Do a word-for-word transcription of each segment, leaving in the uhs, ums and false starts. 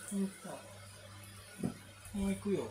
うんと、もう行くよ。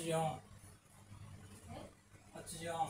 ちじよん。はちじよん。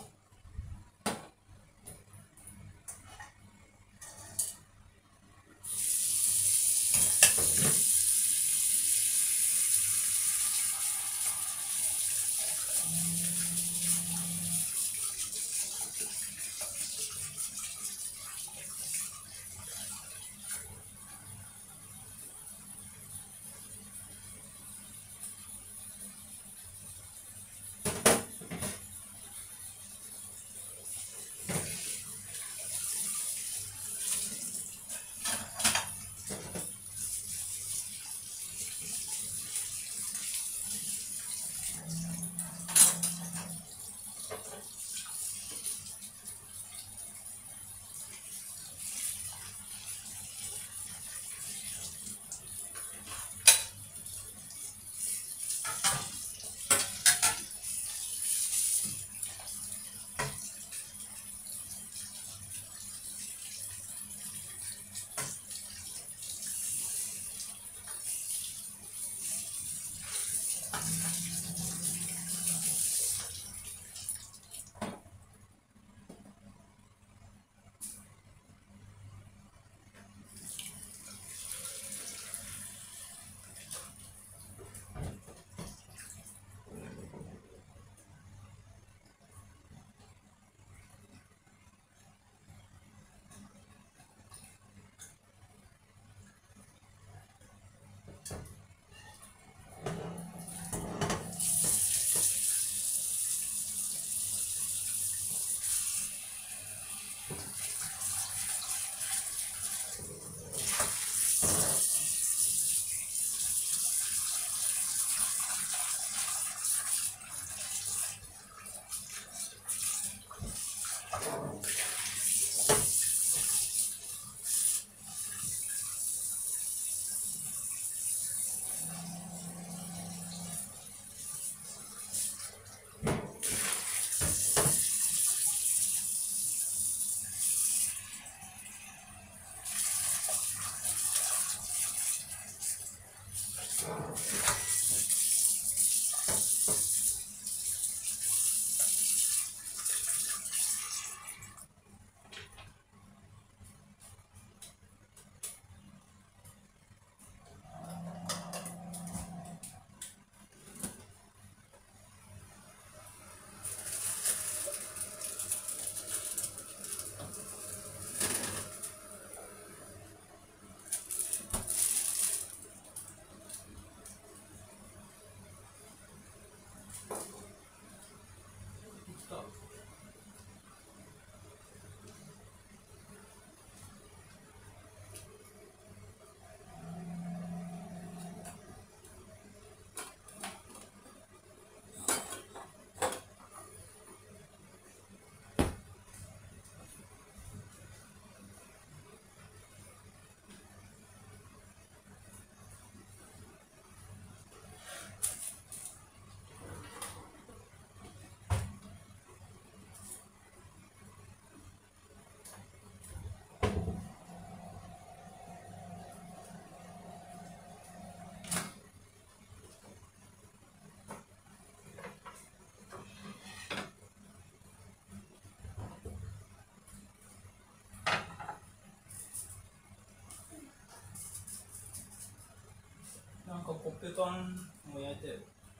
なんかコッペパンも焼いてよ。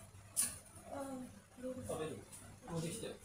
食べる？もうできたよ。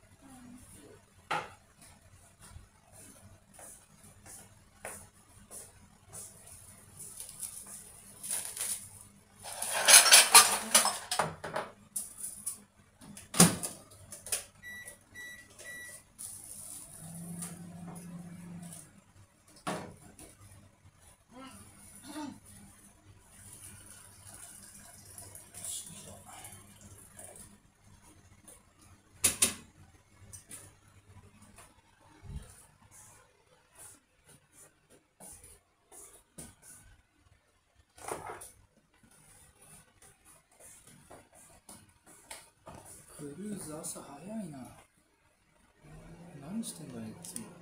クルーズ朝早いな。何してんだよいつも。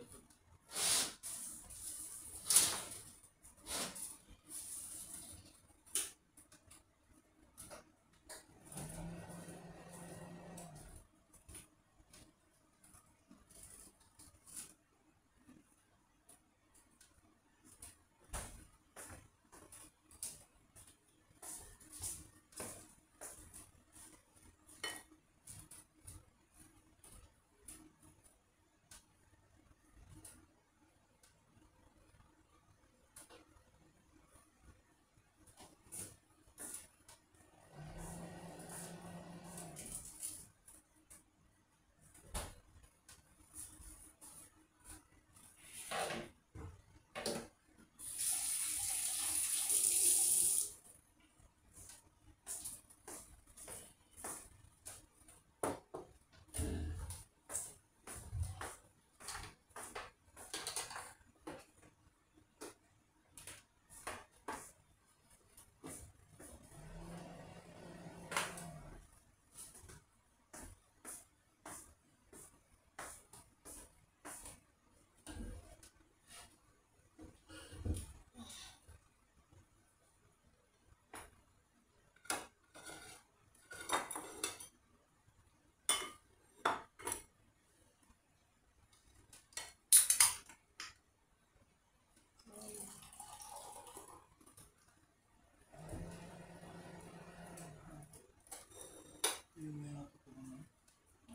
有名なところね。 うん、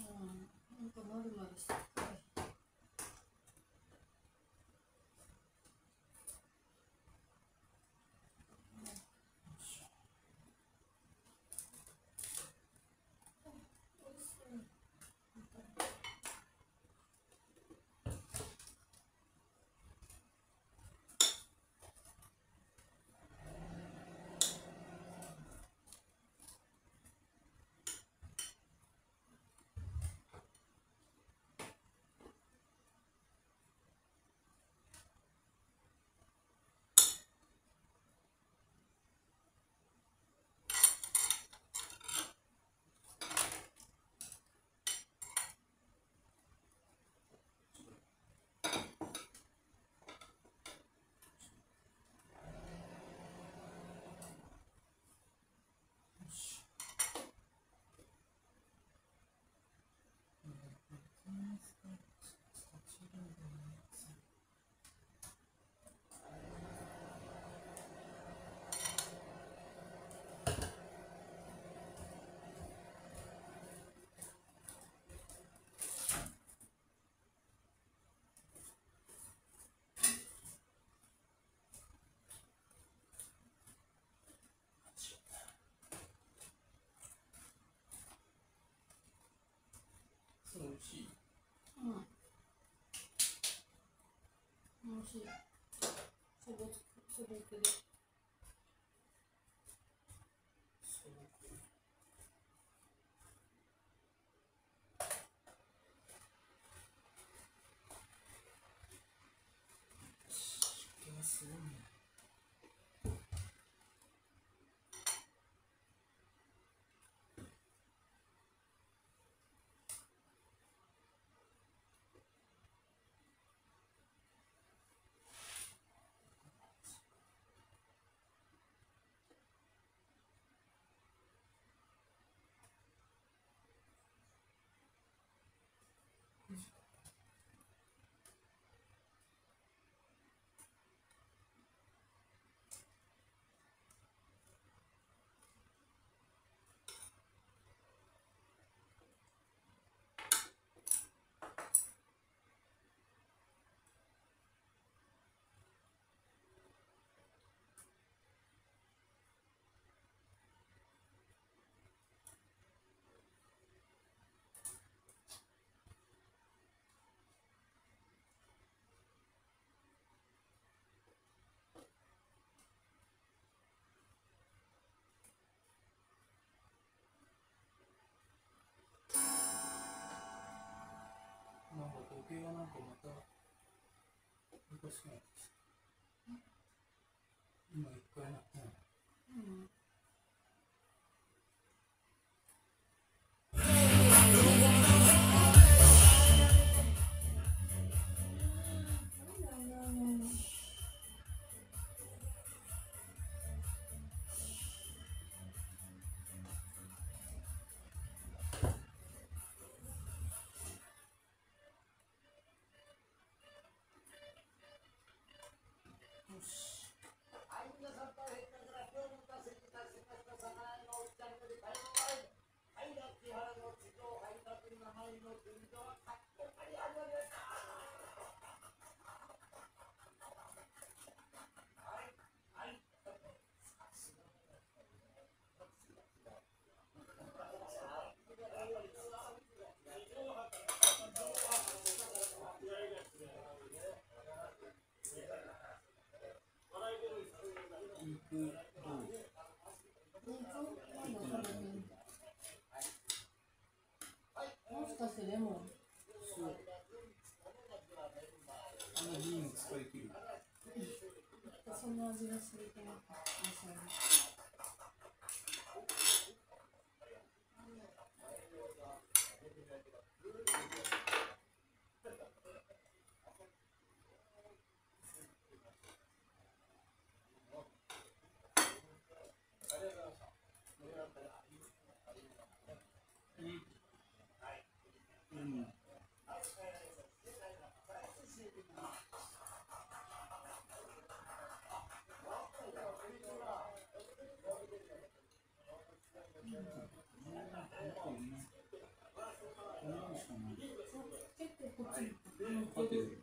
なんか丸々してる。 それ美味しい。 うん。美味しい。素朴素朴で。 素朴。湿気がすごいね。なんか時計がなんかまたおかしくなってきた。今一回なってない。 うん。 肉どう？ 肉なんだこれに。もしかしてレモン。 そう。あの瓶を使い切る。 そんな味がすると思って。 うん。 結構こっちに合ってる。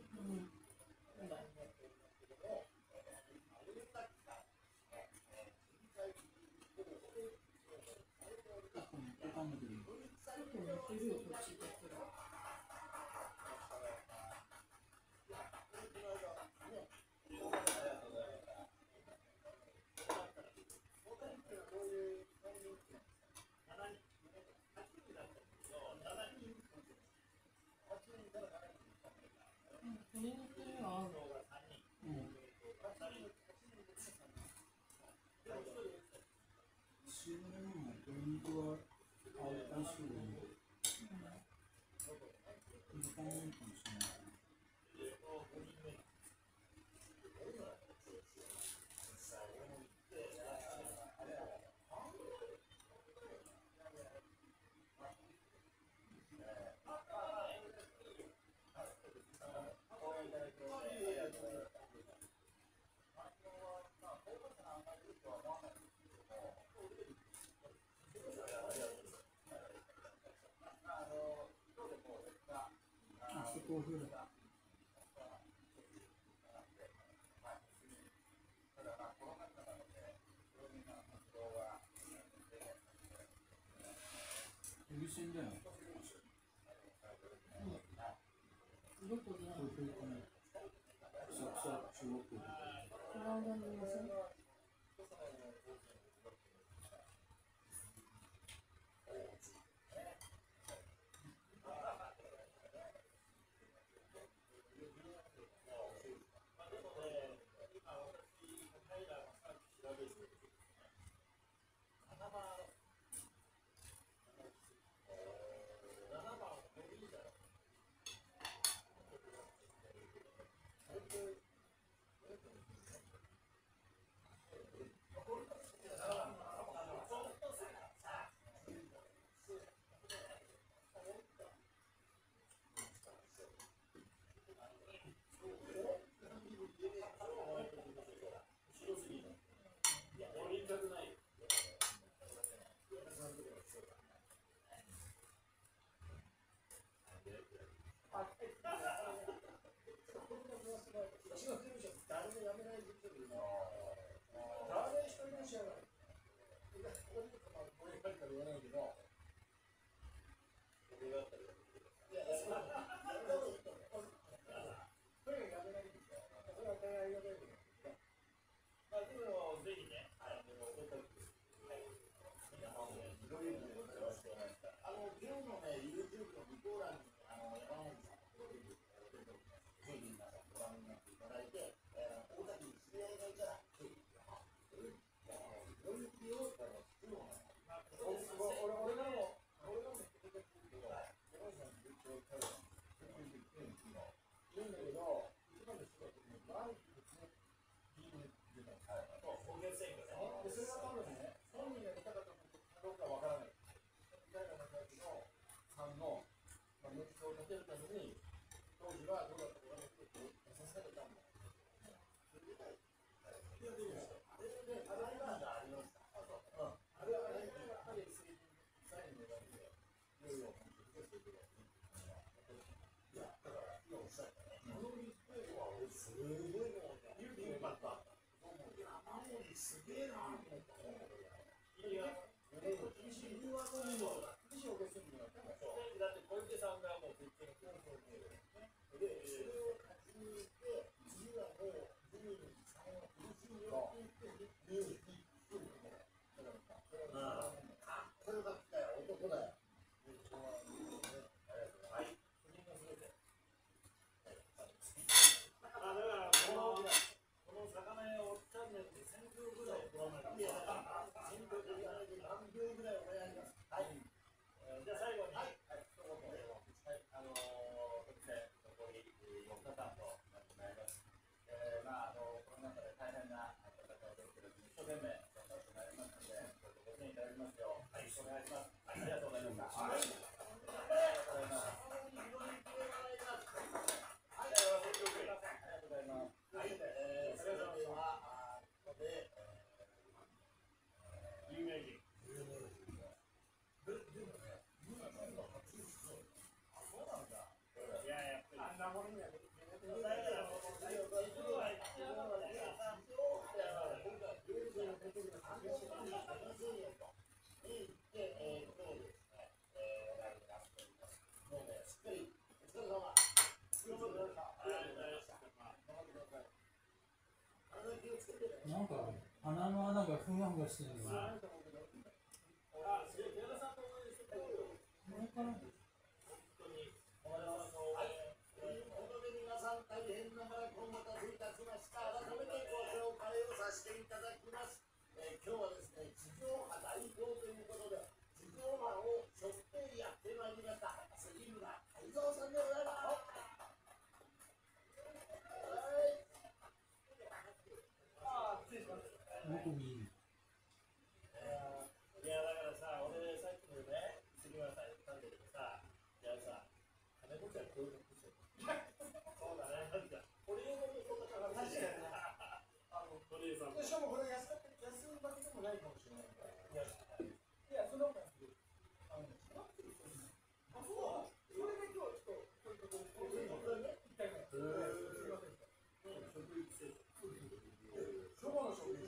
鶏肉には合う。 うん。塩レモンも鶏肉は合う相性がいい。豚もいいかもしれない。あそこを振る。湯煎だよ。 どこでやるの？ これかな。サクサク中国。 この間にいません？ うん。 なんか鼻の穴がふんわふわしてるのよ。これから今日はですね、地上波代表ということで、地上波を背負ってやってまいりました、杉村太蔵さんでございます。 どこにいる？ いやだからさ、俺さっきのね、杉村さん言ったんだけどさ、いやさ、金持ちはこういうことですよ。そうだね、なんか、堀江もそんな感じで。確かにね。あの、堀江さんも。しかもこれ安かった、安いわけでもないかもしれないから。いや、いや、そんなことないですよ。あの、下がってる人に。あ、そう。それで今日ちょっと、こういうところ、こういうところね、一回ね。すみません。うん、食育生。そばの食育。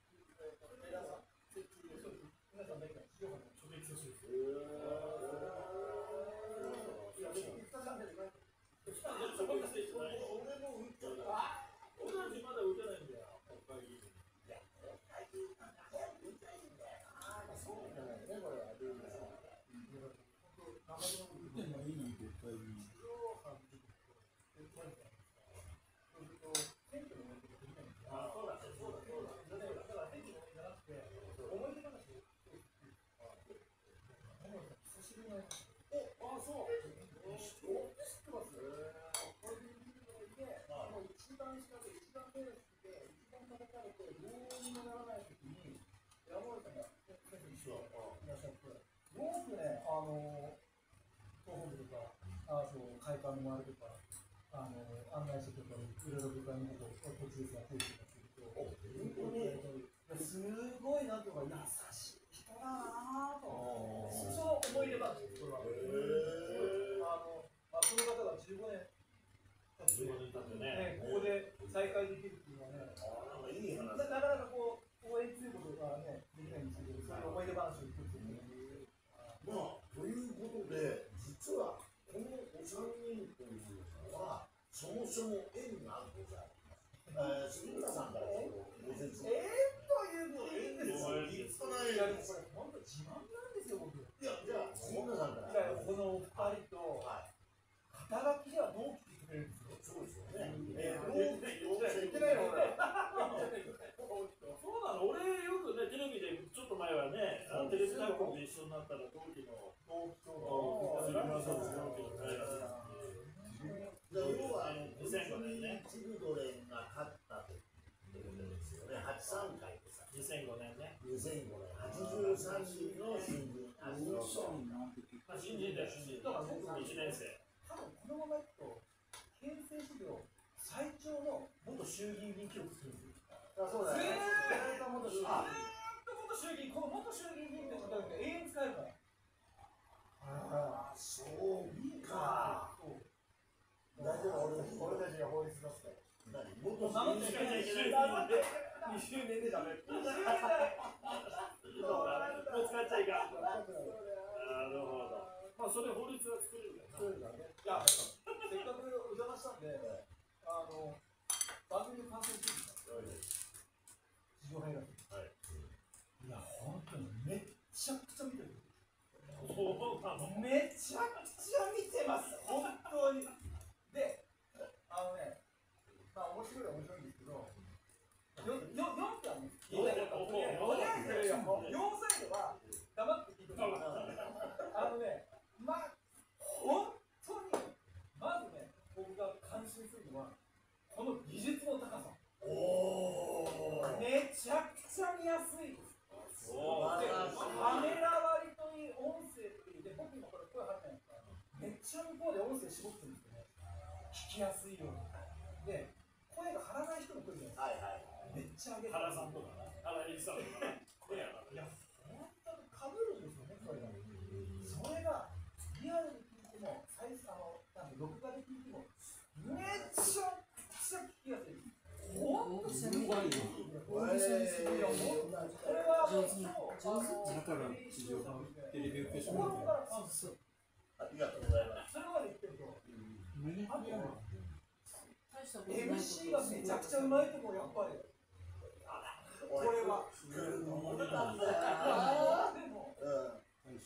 会館の周りとか、あの案内してくれたり、いろいろ部会のことを途中でやってるとかすると、すごいなんていうか、優しい人だなぁと、その思い出話です、これは。あのまあ、その方がじゅうごねん経って、ね、ここで再会できるっていうのはね、なんかいい話なかなかこう、応援することがね、できないんですけど、そういう思い出話を一つね。まあ、ということで、実は、このお三人というのは、そもそも縁がございます。杉村さんからちょっとご説明。縁というのはいいんですよ。立派な縁です。これ、本当自慢なんですよ、僕。いや、じゃあ、杉村さんから。いや、このお二人と、肩書きでは同期ってくれるんですよ。そうですよね。えー、同期、同期、言ってないよ、俺。そうなの、俺よくね、テレビでちょっと前はね、テレビ大国で一緒になったら同期の同期と杉村さんの同期の会が要はにせんごねんね、チルドレンが勝ったということですよね。はちじゅうさんかいでさ。にせんごねんね。にせんごねん、はちじゅうさんにんの新人。あ、新人だよ、新人。だから僕もいちねん生。多分このままいくと、憲政史上最長の元衆議院議員記録するんですよ。あ、そうだね。ずーっと元衆議院。元衆議院、この元衆議院議員って方が永遠使えるから。ああ、そうか。大丈夫、俺たちが法律出すから。何？元衆議院にじゅうねんでダメ。にじゅうねんだ。もう使っちゃいかん。なるほど。まあそれ法律は作れるからね。いや、せっかくお邪魔したんで、あの番組の感想聞いてみた。地上波映画。はい。いや、本当にめっちゃくちゃ見てる。めちゃくちゃ見てます。本当に。で、あのね、まあ面白いは面白いんですけど、よよよんってあるんです。よんサイドは黙って聞いてもらう。あのね、まあ本当にまずね、僕が感心するのはこの技術の高さ。おー。めちゃくちゃ見やすいです。カメラ割りといい、音声ちゃ向こうで音声絞ってるんですよね。聞きやすいように。で、声が張らない人も来るじゃないですか。めっちゃ上げて原さんとかな、原西さんとかな、声やから。 いや、本当にかぶるんですよね、声が。それが、リアルに聞いても、最初、あの、なんか録画で聞いても、めっちゃくちゃ聞きやすい。本当にすごいよ。オーディションするよ。これは、 上手に上手だから地上波テレビ受けしま心からそうそう。 ありがとうございます。 それまで言ってると、 何あとは、 大したことないエムシー がめちゃくちゃうまいところ、やっぱり。これは。 来ると思ってたんだよ。 でも、 うん。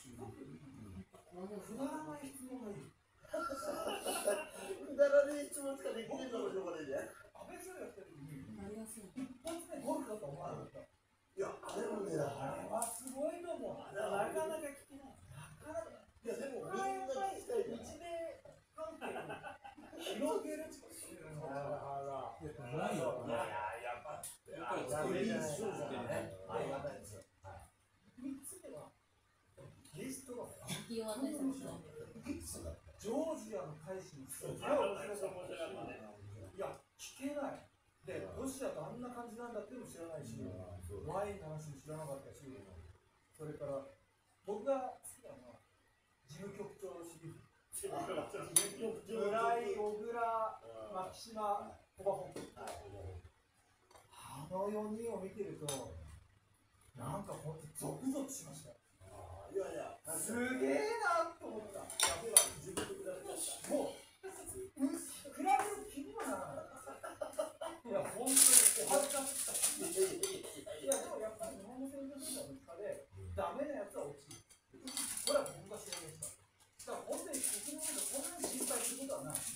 くだらない質問がいい。 くだらねえ質問しかできねえだろ、これじゃ。 安倍さんやってる時に、 ありやすい。 一発目ゴルフだと思わなかった。 いや、あれもね、 あれはすごいと思う。なかなか聞けない。なかなか。 いや、でもみんな聞きたいじゃん。 日米関係を広げる力。あやっぱないよいやいや、やっぱ、 やっぱり作り上手だね。 ありがたいですよ。 みっつ目は、ゲストが引き渡しました。 ジョージアの大使にすごい面白かったし、いや、聞けない。で、ロシアとあんな感じなんだっていうのも知らないし、ワインの話も知らなかったし、それから僕が好きなのは、事務局長シリーズ。事務局長、村井、小倉、牧島、小葉本。あのよにんを見てると、なんかほんとゾクゾクしました。 いやいや、 すげえなと思った。もう、うん、比べる気にもならない。いや、本当にお恥ずかしかった。いや、でもやっぱり日本の選挙制度の中で、ダメなやつは落ちる。これは僕が証明した。だから本当に国民がこんなに心配することはない。うん、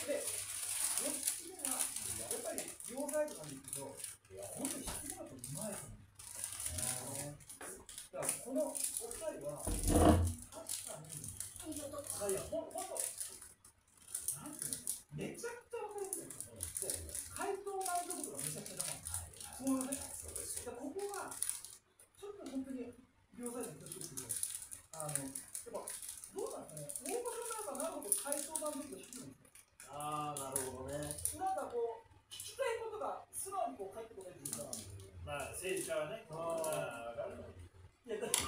で、よっつめは、やっぱり両サイドなんですけど、本当に質問だとうまいですね。だからこのお二人は、確かに、いやいや、ほんと、なんていうの、めちゃくちゃ分かりやすいですよ。で、回答満足度がめちゃくちゃ高い。そういうね。だここが、ちょっと本当に両サイドに気をつけてくる。あの、やっぱ、どうなんですかね、大御所ならばなるほど回答満足度低いんですよ。 ああ、なるほどね。 なんかこう、聞きたいことが素直にこう返ってこないというか。 まあ、政治家はね。ああ、わかる。 いや、だって、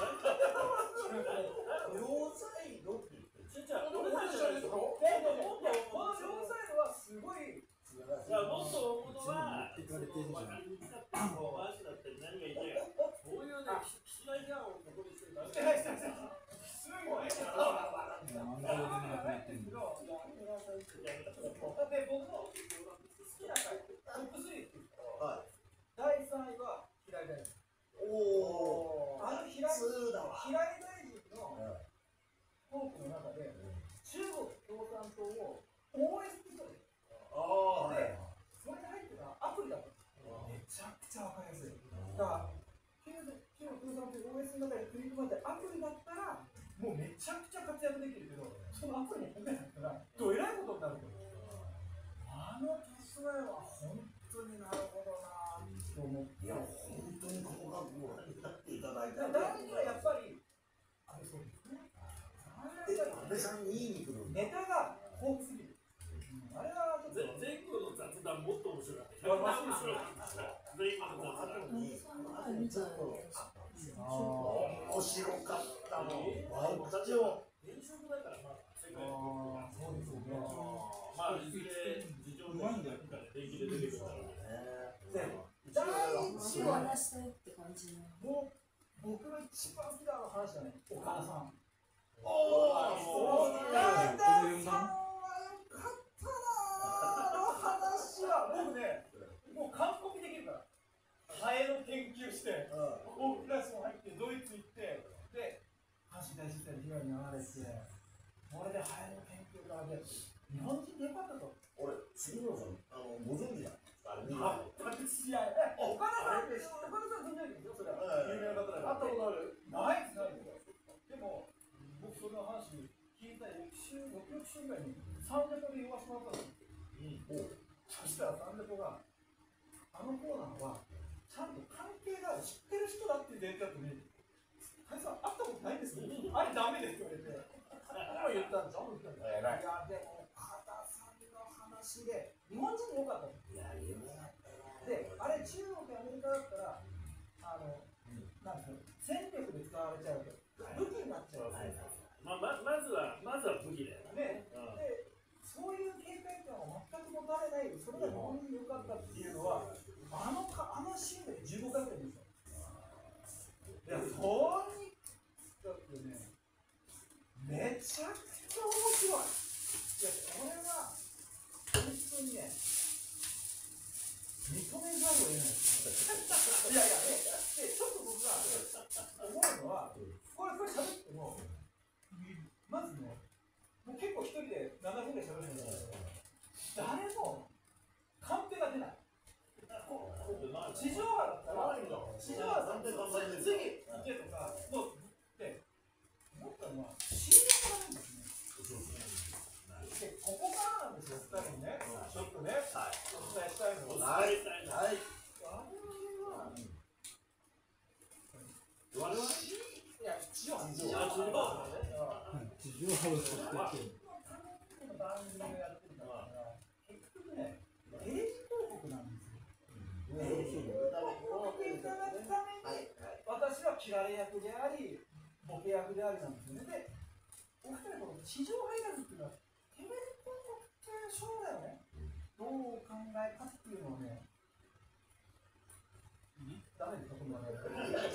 両サイドって言ってる。 じゃあ、俺たちはですよ。この両サイドはすごい。 いや、もっと思うのは、 いかれてるじゃん。 分かりにくかったのを回しだったり何がいて、そういうね、岸田批判をここにしてるだけで。 すごい。 満場でなくなってんの。 で、僕の好きな回、トップスリーっていうと、 はい。 だいさんいは平井大臣。 おお。 あの平井そうだわ。 平井大臣のトークの中で、中国共産党を応援する人で、 ああ。 で、それに入ってたアプリだった。めちゃくちゃわかりやすい。だから、中国共産党を応援する中で組み込まれたアプリだったら、もうめちゃくちゃ活躍できるけど、そのアプリに入ってなかったら、どえらいことになると。あの手伝いは本当になるほどなぁと思って。 いや、本当に細かくご覧になっていただいた。 第二はやっぱり、あれそうですね。 え、安倍さんにいいに来るんだ。 ネタが豊富すぎる。あれはちょっと。 前後の雑談もっと面白かった。面白かった。前後の雑談。 見たよ。 面白かったもん。私も現職だからまあ世界の。 そうですよね。 まあいずれ事情がいいんだから平気で出てくるからね。 で、第一手をは出したいって感じの。 もう僕の一番好きな話だね。岡田さん。 おお。 岡田さんはよかったなぁ。あの話は僕ね、もう完コピできるから。ハエの研究して、大クラスも入ってドイツ行って、で、阪神大震災の被害に遭われて、これでハエの研究からで、日本人でよかったと。 俺、杉村さん、あの、ご存知だ。あれ、 あ、私、いや、岡田さん、岡田さん存じ上げてるよ、それは。有名な方だから。会ったことある？ないです、ないです。でも、僕、その話聞いた翌週、翌々週ぐらいに、サンデポで言わせてもらったんですよ。そしたら、サンデポが、あのコーナーは、ちゃんと関係がある、知ってる人だって言ってたのに、大さん、会ったことないんですよ。あれ、ダメですって言われて。今言っったんでしょ、い偉い。 や、でも、片さんの話で、日本人でよかったの。 いや、夢だったな。 で、あれ、中国、アメリカだったら、あの、なんですか、戦力で使われちゃうと、武器になっちゃう。 まあ、ままずは、まずは武器だよね。 ね、で、そういう警戒感を全く持たれない、それが日本に良かったっていうのは、あのかあのシーンでじゅうごかいぐらいですよ。いや、とにかくね、めちゃくちゃ面白い。いや、これは、本当にね、認めざるを得ないですね。いやいや、で、でちょっと僕が思うのは、これ、これ喋っても、まずね、もう結構一人でななふんぐらい喋るんだけど、誰もカンペが出ない。地上波だったら、地上波だったら、次行けとか、もう、で、思ったのは、シーエム がないんですね。で、ここからなんですよ、ふたりにね、ちょっとね、お伝えしたいのは、 はい。はい。 我々は、 我々 いや、地上波、地上あ地上波波だね。 地上波を作ってる。 番組をやってるから、結局ね、テレビ広告なんですよ。テレビ広告を見ていただくために、私は切られ役であり、ボケ役でありなんですよね。で、お二人この地上波いらずっていうのは、テレビ広告って将来をね、どうお考えかっていうのをね、ダメですか、こんなの。で、我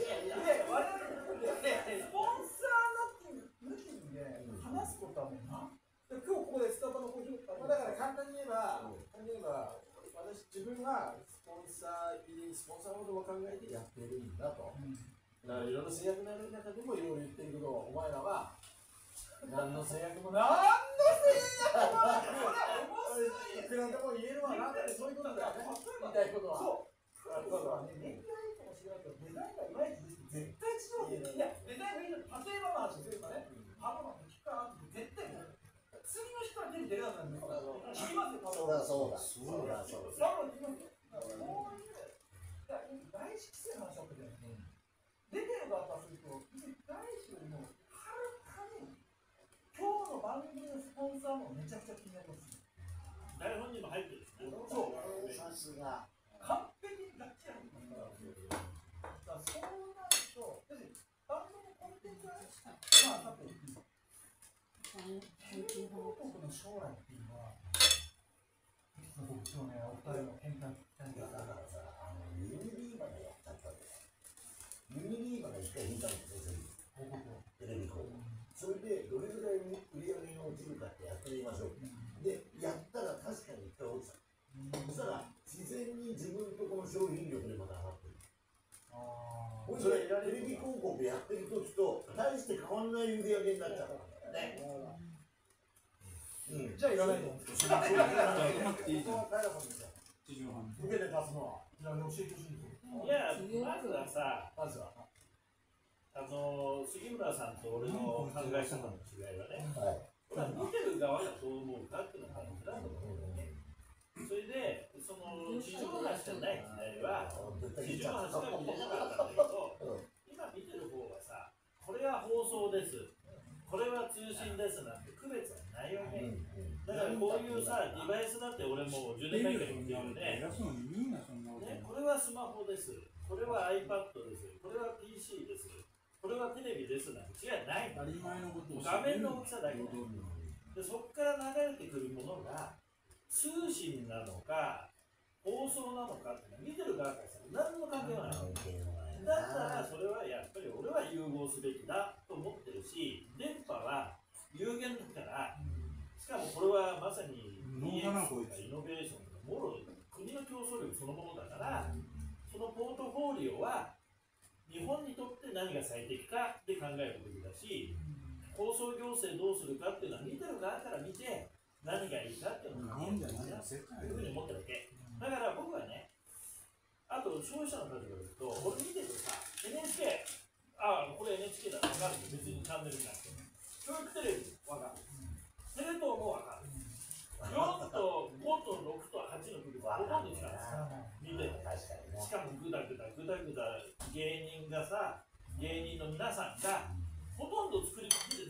々、スポンサー抜きで話すことはもうな。今日ここでスタバのコーヒーをだから簡単に言えば、簡単に言えば、私自分がスポンサー入り、スポンサーのことを考えてやってるんだと。だからいろいろ制約がある中でもいろいろ言ってるけど、お前らは何の制約もない。 何の制約もない。これ面白い。 いくらでも言えるわな。そういうことだよね。言いたいことは。 そう。そうはね、年季はいいかもしれないけど、デザインがいまいちです。絶対違う。いや、デザインがいいの。例えばの話をすればね、パパの聞くかなって絶対ね。次の人は手に出れなくなるんですから、聞きますよ、パパ。 そうだそうだ。そうだそうだ。 パパ聞きますよ。こういう、大師規制の話だったじゃないですか。出てる側からすると、大師よりも、はるかに、今日の番組のスポンサーもめちゃくちゃ気になります。 台本にも入ってるんですね。 そう。 さすが。 完璧にがっちり入ってますから。だからそうなると、要するに番組のコンテンツはね、まあ、さっき言ったテレビ広告の将来っていうのは、僕今日ね、お二人の見解聞きたいんですだからさ、あのユニリーバがやっちゃったんだよ。ユニリーバが一回見たんですよ、 広告を。 テレビ広告。それでどれぐらい売り上げが落ちるかってやってみましょう。で、やったら確かにいっぱい落ちた。そしたら自然に自分とこの商品力でまた上がってる。 あそれテレビ広告やってる時と大して変わんない売り上げになっちゃうからね。うん。 じゃあいらないと思うんですけど。 じゃあいらなくていいじゃん。 ここは平さんですよ。 地上波。 受けて立つのは。いや、教えてほしいんですよ。 いや、まずはさ、 まずは。 あの杉村さんと俺の考え方の違いはね、 はい。 これは見てる側がどう思うかっていうのが大事だと思うんだよね。それで、その地上波しかない時代は、地上波しか見れなかったんだけど、今見てる方はさ、これは放送です、これは通信ですなんて区別はないわけ。だからこういうさ、デバイスだって俺もうじゅうねんまえから言ってるよね。 偉そうにみんなそんなことね、これはスマホです、これは iPad です、これは ピーシー です、これはテレビですなんて違いない。 当たり前のことを画面の大きさだけでで、そこから流れてくるものが通信なのか放送なのかって見てる側からしたら何の関係もない。だったらそれはやっぱり俺は融合すべきだと思ってるし、電波は有限だから、しかもこれはまさに ディーエックス とかイノベーションとかもろ国の競争力そのものだから、そのポートフォリオは日本にとって何が最適かって考えるべきだし、放送行政どうするかっていうのは見てる側から見て何がいいかっていうのを考えるべきだというふうに思ってるわけ。だから僕はね、あと消費者の立場で言うと、俺見てるとさ、エヌエイチケー、ああ、これ エヌエイチケー だ、分かるよ、別にチャンネルじゃなくて。教育テレビ、分かる。テレ東も分かる。よんとごとろくとはちの区別はほとんど違うんですよ。見てる。しかもグダグダ、グダグダ、芸人がさ、芸人の皆さんが、ほとんど作り込んで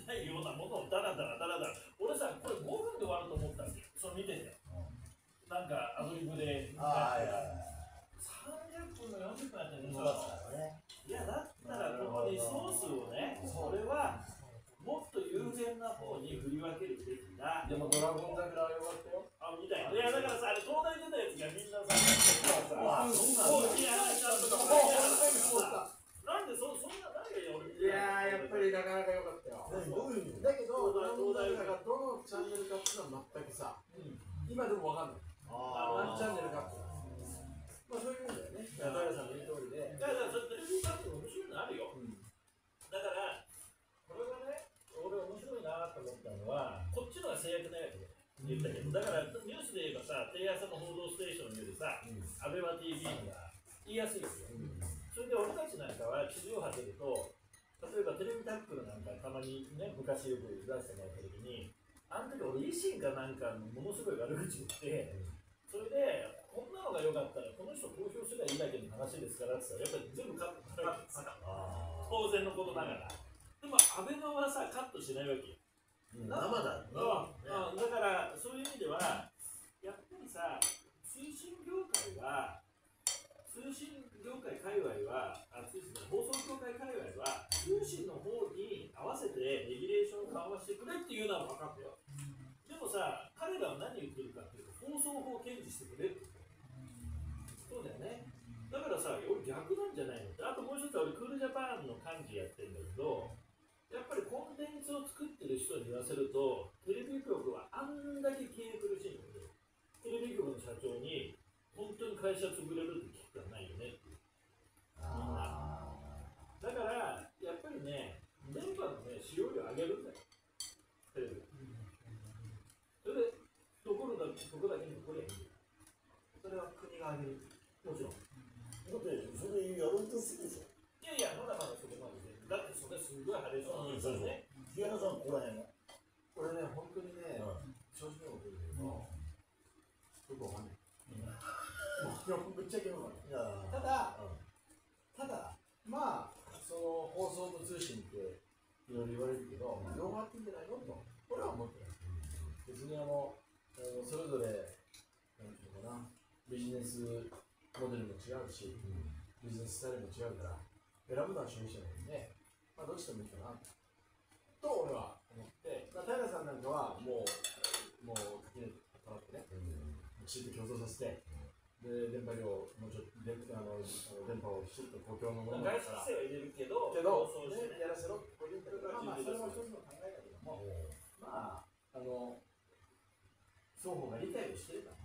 ないようなものをダラダラダラダラ、俺さ、これごふんで終わると思ったんですよ、その見てて。なんかアドリブで、 ああ、いやいや。 さんじゅっぷんのよんじゅっぷんやってるんです伸よ。 ばすからね。 いや、だったらここにソースをね、それはもっと優先な方に振り分けるべきだ。 でもドラゴン桜はよかったよ。 あ、みたいな。いや、だからさ、あれ、東大出たやつがみんなさ、さ、そんな、 もういや、ちゃんとか、なんでそそんな、なんで俺、 いやー、やっぱりなかなか良かったよ。 どういう意味だけど、ドラゴン桜がどのチャンネルかっていうのは全くさ、今でも分かんない。何チャンネルかっていうのは。まあそういう意味だよね。平さんの言う通りで。 だから、それテレビ番組面白いのあるよ。だから、これがね、俺面白いなと思ったのは、こっちのが制約ないわけで言ったけど、だからニュースで言えばさ、テレ朝の報道ステーションよりさ、アベマ ティービー が言いやすいですよ。それで俺たちなんかは地上波出ると、例えばテレビタックルなんかたまにね、昔よく出してもらった時に、あの時俺維新かなんかものすごい悪口言って、それで、こんなのが良かったらこの人投票すればいいだけの話ですからって言ったら、やっぱり全部カットされるんですよ。当然のことながら。でも、アベマはさ、カットしないわけよ。 生だね。 うん、だからそういう意味ではやっぱりさ、通信業界は通信業界界隈はあ通信放送業界界隈は通信の方に合わせてレギュレーションを緩和してくれっていうのは分かったよ。でもさ、彼らは何言ってるかっていうと放送法を堅持してくれって言ってる。そうだよね。だからさ、俺逆なんじゃないのって。あともう一つは俺クールジャパンの幹事やってるんだけど、やっぱりコンテンツを作ってる人に言わせると、テレビ局はあんだけ経営苦しいので、テレビ局の社長に、本当に会社潰れるって聞くことはないよねっていう。みんな。だから、やっぱりね、電波のね、使用量上げるんだよ。テレビ。それで、ところだ、ところだけにこれやるんだよ。それは国が上げる。もちろん。 だってそれやろうとするでしょ。 いやいや、まだまだそこまでで。だってそれすごい晴れそうなんですよね。 日原さん、ここら辺は。 これね、本当にね、正直なこと言うけど、よくわかんない。もうぶっちゃけよくわかんない。ただ、ただ、まあ、その放送と通信っていろいろ言われるけど、両方あっていいんじゃないのと、これは思ってない。別にあの、それぞれ、なんていうのかな、ビジネスモデルも違うし、ビジネススタイルも違うから、選ぶのは消費者なので、まあ、どっちでもいいかなと俺は思って、まあ、平さんなんかはもう、もう垣根取ってね、きちっと競争させて、で電波量もうちょっと電あの電波をきちっと公共のものだから外出規制は入れるけど、 けど、 そうしてね、やらせろってこう言ってるから、まあ、それも一つの考えだけども、まあ、あの、双方が理解をしてるから、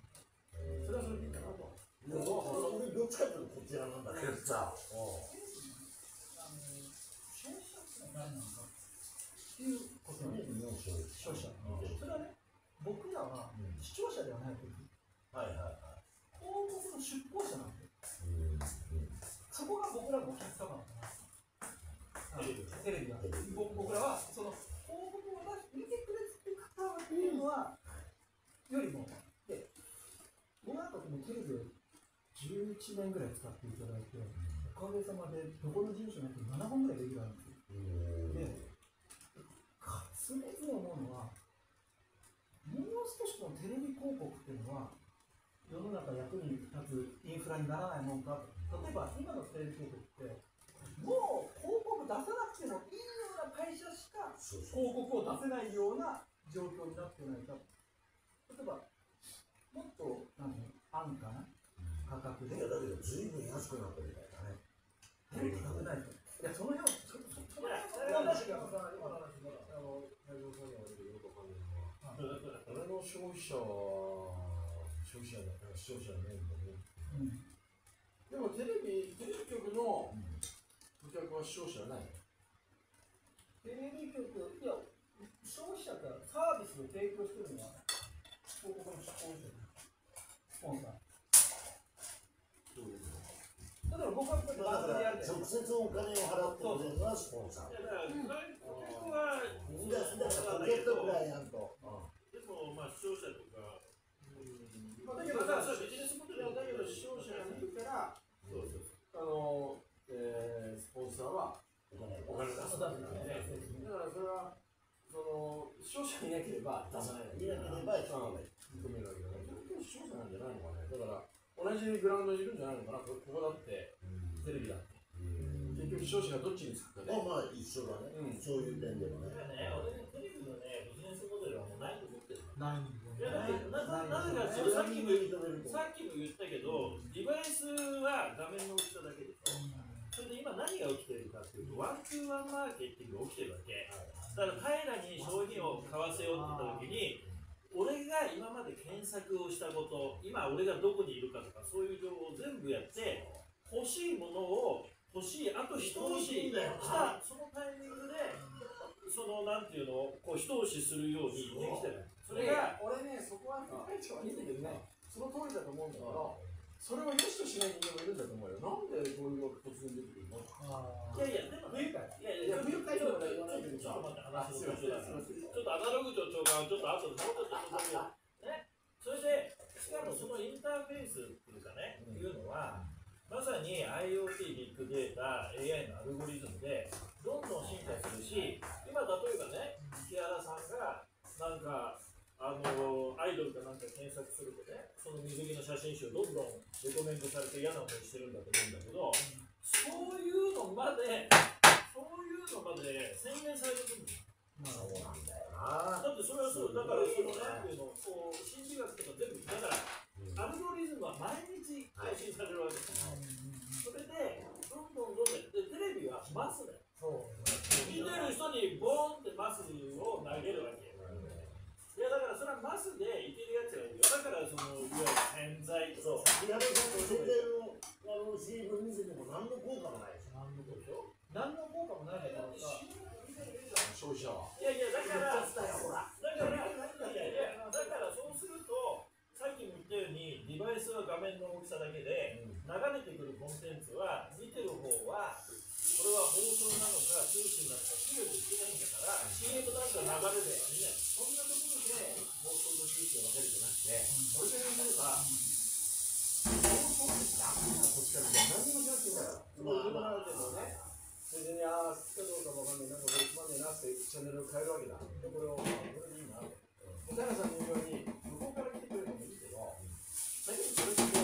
それはそれでいいかなと。 いや、俺どっちかっていうとこちらなんだけどさ。 消費者って何なのかっていうことなんですよ。消費者。それはね、僕らは視聴者ではないとき、 はいはいはい。 広告の出稿者なんで、そこが僕らのお客様なんだな。テレビテレビが。僕らは、その広告を見てくれてる方っていうのは、よりも、で、僕なんかもテレビをじゅういちねんぐらい使っていただいて、おかげさまでどこの事務所になってななほんぐらいレギュラーなんですよ。で、常々思うのは、もう少しこのテレビ広告っていうのは、世の中役に立つインフラにならないもんかと。例えば、今のテレビ広告って、もう広告出さなくてもいいような会社しか広告を出せないような状況になってないかと。例えば、もっと、なんていうの、安価な価格で。 いや、だけど、ずいぶん安くなってるみたいだね。 テレビ食べないと。いや、その辺は、そそその辺は話が、今の話が、 あの、太蔵さんにはよくわかんないのは、俺の消費者は、消費者だから視聴者じゃないんだね。 うん、 でもテレビ、テレビ局の顧客は視聴者じゃないの。 テレビ局、いや、消費者がサービスを提供してるのは、広告の出稿者スポンサー。だから僕はこうやって番組でやるで。 直接お金を払ってくれるのはスポンサー。 だから、顧客は、 だから顧客とクライアント。 でも、まあ、視聴者とか、 まあ、だけど、 だからそれビジネスモデルだけど視聴者が見るから、 そうそうそう。 あの、えー、スポンサーはお金お金出すんだよね。 だからそれは視聴者いなければ出さない。 いなければしょうがない。 認めるわけだから、視聴者なんじゃないのかね。だから、同じグラウンドにいるんじゃないのかな。ここだって、テレビだって。結局、視聴者がどっちにつくかね。 まあまあ一緒だね。そういう点ではね。 ね、俺ね、テレビのね、ビジネスモデルはもうないと思ってる。 ないんだいやだってなななぜかそれさっきも言った認めると。 さっきも言ったけど、デバイスは画面の大きさだけでしょ。それで今何が起きてるかっていうと、ワンツーワンマーケティングが起きてるわけ。だから彼らに商品を買わせようって言った時に、俺が今まで検索をしたこと、今俺がどこにいるかとか、そういう情報を全部やって、欲しいものを欲しい、あと一押ししたそのタイミングで、そのなんていうのをこう一押しするようにできてる。それが俺ね、そこは会長はいいんだけどね、その通りだと思うんだけど、それを良しとしない人間もいるんだと思うよ。なんでこういうの突然出てくるの？ いやいや、でもね、 不愉快。 いやいや、不愉快とは言わないけど、ちょっと待って、話の途中だから、ちょっとアナログと長官をちょっと後でもうちょっとちょっとね、それで、しかもそのインターフェースっていうかね、いうのは、まさに IoT、ビッグデータ、エーアイ のアルゴリズムでどんどん進化するし、今例えばね、木原さんがなんか、あのアイドルかなんか検索するとね、その水着の写真集どんどんレコメントされて嫌な思いしてるんだと思うんだけど、そういうのまで、そういうのまで宣言されてくるんですよ。 そうなんだよな。 だってそれはそう、だからそのなんていうの、こう心理学とか全部、だからアルゴリズムは毎日更新されるわけです。それで、どんどんどんどん、でテレビはマスだよ。見てる人にボーンってマスを投げるわけ。いやだからそれはマスでいけるやつがいるよ。だからそのいわゆる洗剤とか、 木原さんの宣伝のあの シーエム 見せても何の効果もないでしょ。 何のことでしょ。 何の効果もないだろうか。 消費者は。 いやいやだから、だかほら。 ら、いやいや、だからそうすると、さっきも言ったように、デバイスは画面の大きさだけで、流れてくるコンテンツは、見てる方は、これは放送なのか、通信なのか、区別してないんだから、シーエム なんか流れで、みんな、そんなところで放送と通信を分けるじゃなくて、それで言えば、 放送ってダメなこっちからじゃ何にもしなくていいんだよ。今自分らでもね、それでね、ああ、好きかどうかもわかんない、なんかこれつまんねえなってチャンネルを変えるわけだ。で、これを、これでいいなって。小平さんの言うように、向こうから来てくれるのもいいけど、だけどそれって、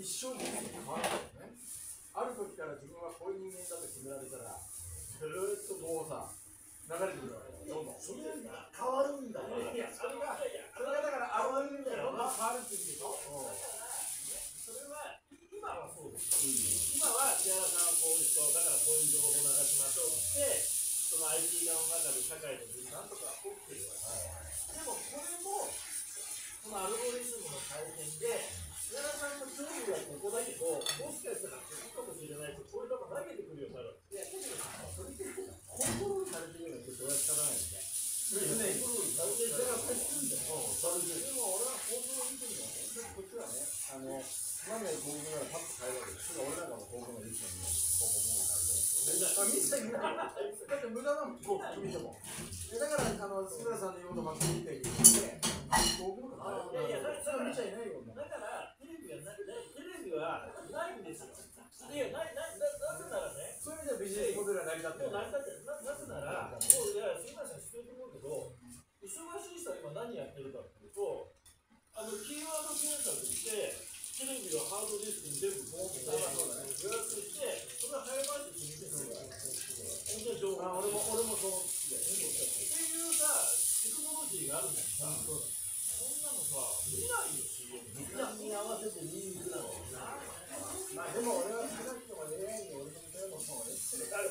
一生懸命変わらないよね。ある時から自分はこういう人間だと決められたら、ずーっとこうさ、流れてくるわけだよ。どんどん。 それが変わるんだよ。 いや、それが、それがだからアルゴリズムでどんどん変わるっていうでしょ。 それは、今はそうです。今は、木原さんはこういう人、だからこういう情報を流しましょうって、その アイティー 側の中で社会の分断とか起きてるわけです。でも、これも、そのアルゴリズムの改変で、木原さんの興味はここだけど、もしかしたらここかもしれないと、こういうとこ投げてくるようになる。 いや、だけどさ、それってコントロールされてるような人は仕方ないよね。 ね、コントロールされてるから、 でも俺は放送を見てるのは、こっちはね、あの、なんでこういうのがパッと変えるわけです。俺なんかもこういうのがいい人にね、こうこうこう変える。見せてくれない。だって無駄なもん、こう、君でも。だから、あの、杉村さんの言うことばっかり言って、こういうのが変える。 いやいや、だから見ちゃいないよ。 だからテレビはなテレビはないんですよ。いや、ないないななぜならね、 そういう意味ではビジネスモデルは成り立ってる。 もう成り立ってる。ななぜなら、もういや、杉村さん知ってると思うけど、忙しい人は今何やってるかっていうと、あのキーワード検索して、テレビをハードディスクに全部ボンって予約して、それを早回しして見てるんですよ。本当に情報。 あ、俺も、俺もそう。 っていうさ、テクノロジーがあるのにさ、そんなのさ、見ないよ、シーエム。 時間に合わせて見に行くだろうな。 まあでも俺は少なくとも エーアイ に俺の見たいものをね、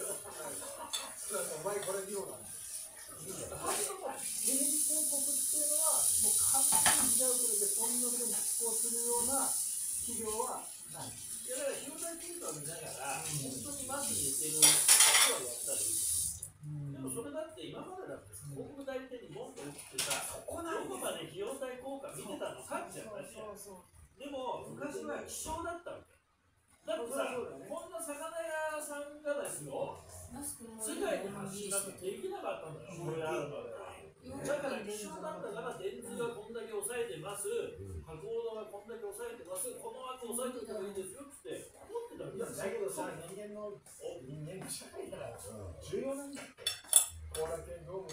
お前これ見ろな。テレビ広告っていうのは、もう完全に時代遅れでそんなことに実行するような企業はない。 いやだから、業態検査を見ながら、本当にマスに言ってる人はやったらいいです。でもそれだって今までだって広告代理店にボンと打ってさ、どこまで費用対効果見てたのかっていう話や。でも昔は希少だったわけ。だってさ、こんな魚屋さんがですよ、世界に発信なんてできなかったんだよ、これあるので。だから希少だったから電通がこんだけ抑えてます、博報堂がこんだけ抑えてます、この枠抑えておいた方がいいですよって思ってたわけです。 だけどさ、人間の人間の社会だから重要なんだって。後楽園ドームに行ったら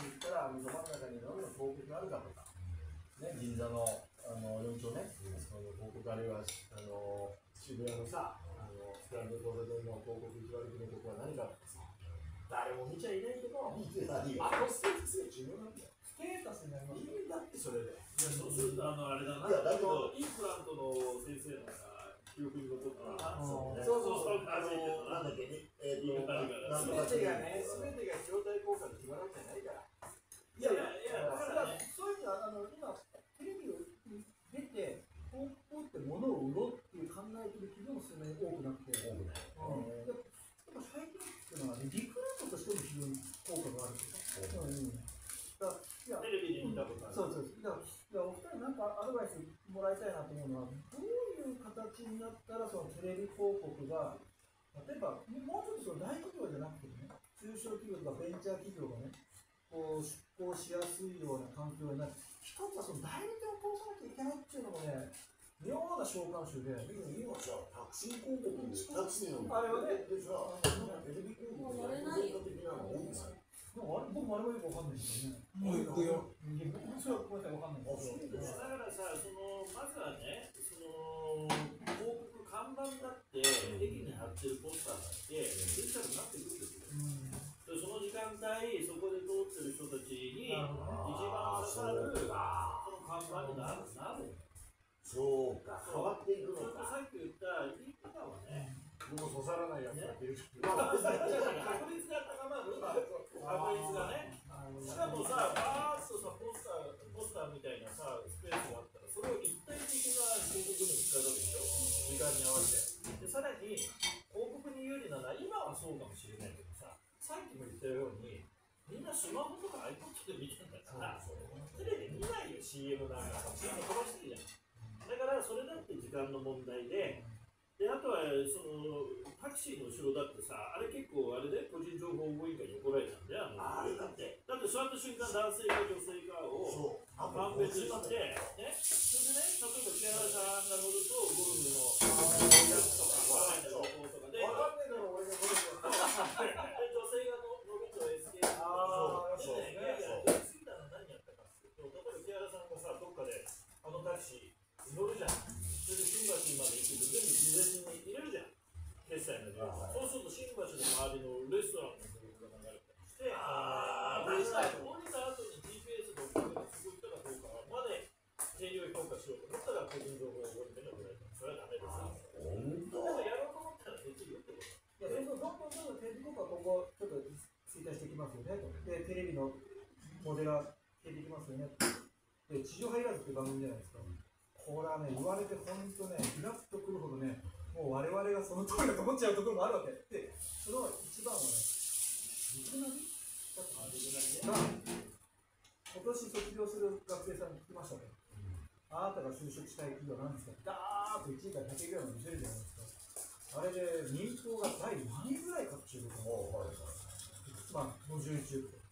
がど真ん中に何の広告があるかとか、ね、銀座のあのよん丁目、その広告あるいはあの渋谷のさ、あのスクランブル交差点の広告、一割の広告は何かとかさ、誰も見ちゃいないけど、 見てないよ。 あのステータスが重要なんだよ。 ステータスになりますいいんだってそれで。 いや、そうすると、あの、あれだな、 いやだけどインプラントの先生のさ、記憶に残ったな。 そうね。 そうそうそうあのなんだっけね、えっと、なんとか全てがね、全てが費用対効果で決まるわけじゃないから。 いやいや、いや、だからね、 そういう意味ではあの今テレビを出て広告って物を売ろうっていう考えてる企業もそんなに多くなくて、 多くない。 うん、でも最近っていうのはね、リクルートとしても非常に効果があるんですよ。うんうん、だいやテレビで見たことある。 そうそうです。だからいやお二人なんかアドバイスもらいたいなと思うのは、どういう形になったらそのテレビ広告が例えばもうちょっとその大企業じゃなくてね、中小企業とかベンチャー企業がね、こう出向しやすいような環境になって、一つはその代理店を通さなきゃいけないっていうのもね、妙な召喚集で。 でも今さ、タクシー広告でタクシーのあれはねでさ、なんかテレビ広告が文化的なの多いんですよ。 でもあれ僕もあれはよくわかんないですよね。 もう行くよ。 いや僕もそれはごめんなさいわかんないですけど。 だからさ、そのまずはね、その広告看板だって駅に貼ってるポスターだってデジタルになってくるんですよ。でその時間帯そこで通ってる人たちに一番刺さるその看板になるなる。 そうか、変わっていくのか。 それとさっき言った言い方はね、 もう刺さらないやつが出るし。 確率が高まる確率がね。しかもさ、バーッとさポスターポスターみたいなさスペースがあったらそれを一体的な広告に使うわけでしょ。時間に合わせて。でさらに広告に有利なのは今はそうかもしれないけどさ、さっきも言ったようにみんなスマホとか iPod で見てんだからテレビ見ないよ シーエム なんかさ シーエム 飛ばしてるじゃん。だからそれだって時間の問題で。であとはそのタクシーの後ろだってさ、あれ結構あれで個人情報保護委員会に怒られたんだよ。 あれだって。 だって座った瞬間男性か女性かをそう。あ判別して、ね、それでね、例えば木原さんが乗るとゴルフのやつとかハワイの旅行とかで、 わかんねえだろ、俺がこれで女性が乗ると エスケーあーそうね、いやいや、やりすぎたら何やったかっていうと、例えば木原さんがさ、どっかであのタクシー乗るじゃん。それで新橋まで行くと全部事前に入れるじゃん。決済の情報。そうすると新橋の周りのレストランの情報が流れたりして、 あー降りた降りた後に ジーピーエス で送るのがすごいかどうかまで定量評価しようと思ったら個人情報を覚えてるのがそれはダメですよ。 本当。 だからやろうと思ったらできるよってこと。 いや、そうそう、どんどんどんどんテレビ広告は今後ちょっと衰退していきますよねと。で、テレビのモデルが消えていきますよねと。で、地上波いらずっていう番組じゃないですか。これはね、言われて本当ね、イラッとくるほどね、もう我々がその通りだと思っちゃうところもあるわけ。で、その一番はね、リクナビだったかなが、今年卒業する学生さんに聞きましたね。あなたが就職したい企業なんですか？ダーッといちいからひゃくいぐらいまで見せるじゃないですか。あれで民放が第何位ぐらいかっていうことなんですよ。まあ、ごじゅうい中って。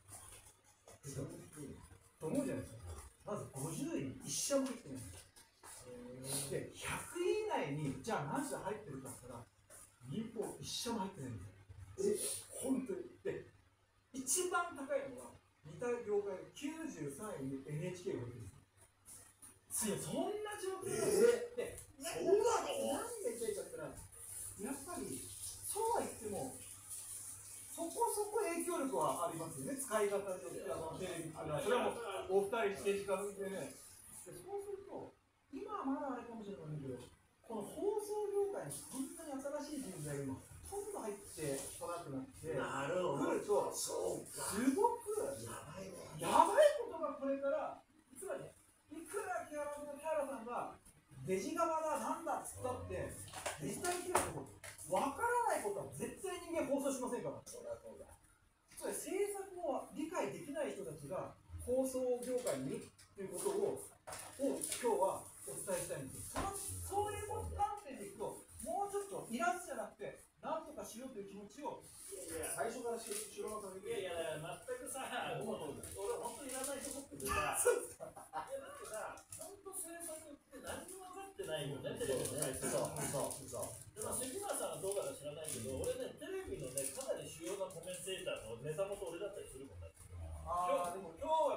と思うじゃないですか。まずごじゅういに一社も入ってないんですよ。で、ひゃくい以内に、じゃあ何社入ってるかって言ったら、民放一社も入ってないんですよ。え、本当に。で、一番高いのが、似た業界できゅうじゅうさんいに エヌエイチケー が入ってるんですよ。そんな状況なんですよ。で、 そうなの？ 何が言いたいかって言ったら、やっぱり、そうは言っても、そこそこ影響力はありますよね、使い方としては、テレビっていうのは。それはもう、お二人政治家でね。でそうすると、今はまだあれかもしれないけど、この放送業界にこんなに新しい人材が今、ほとんど入ってこなくなって、 なるほど。 来ると、 そうか。 すごくやばいね。 やばいことがこれから、つまり、いくら木原さんさんがデジ側だなんだっつったって、デジタル企業のわからないことは絶対人間放送しませんから。 そりゃそうだ。 つまり政策を理解できない人たちが放送業界にいるということを、を今日はお伝えしたいんですよ。そのそういう観点でいくと、もうちょっといらんじゃなくて、なんとかしようという気持ちを、 最初から知知らなかったいやいや、全くさ、もう俺本当にいらないと思っててさ、いやだってさ、本当政策って何も分かってないよね、テレビの会社そうそうそう。 でも関村さんはどうかは知らないけど、俺ね、テレビのね、かなり主要なコメンテーターのネタ元俺だったりするもんだって。今日あーでも今日は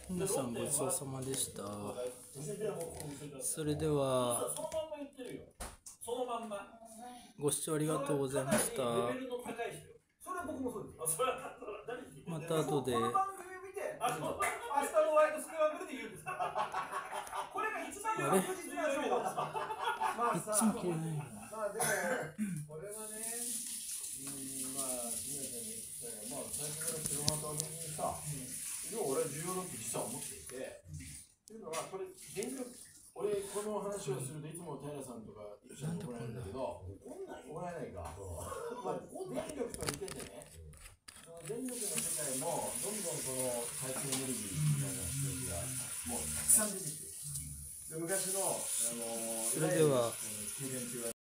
皆さんごちそうさまでした。 店でもお店だったそれではそのまんま言ってるよ。そのまんま。 ご視聴ありがとうございました。 レベルの高い人よ。 それは僕もそうです。 あ、それは誰に聞いてんだよまた後でこの番組を見て、 あ、そう。 明日のワイドスクランブルで言うんですか。これが一番あれ確実な情報です。まあさ、 いつも切れないな。 まあでも、これはね、うん、まあ、皆さんに言ったように、まあ、最初から白旗的にさ、要は俺は重要だって実は思っていて、っていうのは、これ、電力、俺、この話をするといつも平さんとか一緒に怒られるんだけど、怒られないか。まあ、電力と似ててね、その電力の世界も、どんどんその再生エネルギーみたいな人たちが、もうたくさん出てきてる。で昔の、あのー、 それでは停電中は